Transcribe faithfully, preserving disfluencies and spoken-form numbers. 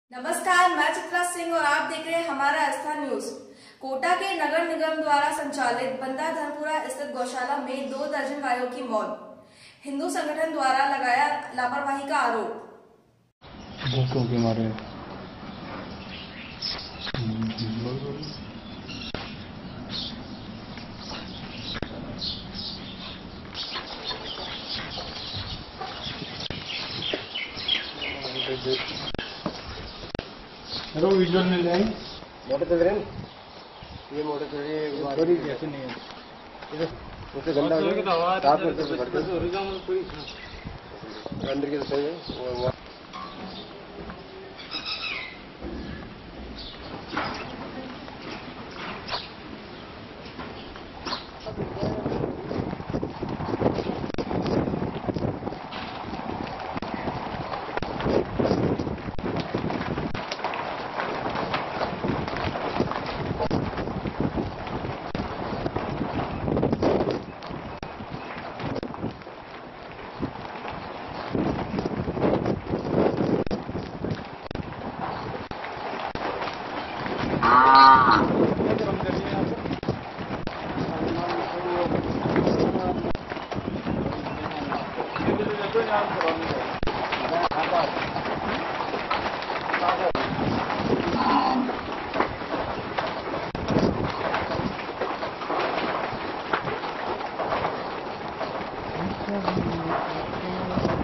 नमस्कार, मैं चित्रा सिंह और आप देख रहे हैं हमारा आस्था न्यूज। कोटा के नगर निगम द्वारा संचालित बंदा धनपुरा स्थित गौशाला में दो दर्जन गायों की मौत। हिंदू संगठन द्वारा लगाया लापरवाही का आरोप। भूखों के मारे हेलो विजुअल मिल जाए। मोटर चल रहे हैं, ये मोटर चल रही है जैसे नहीं है उससे गंदा हो जाएगा। साफ करते हैं अंदर की तो सही है। Thank you.